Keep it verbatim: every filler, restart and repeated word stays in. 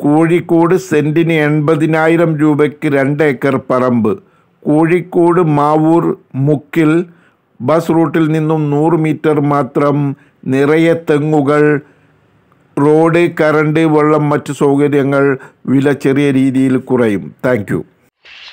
കോഴിക്കോട് സെൻറ്റിന് എൺപതിനായിരം രൂപയ്ക്ക് രണ്ട് ഏക്കർ പറമ്പ്. കോഴിക്കോട് മാവൂർ മുക്കിൽ ബസ് റൂട്ടിൽ നിന്നും നൂറ് മീറ്റർ മാത്രം, നിറയെ തെങ്ങുകൾ, റോഡ്, കറണ്ട്, വെള്ളം, മറ്റു സൗകര്യങ്ങൾ. വില ചെറിയ രീതിയിൽ കുറയും. Thank U.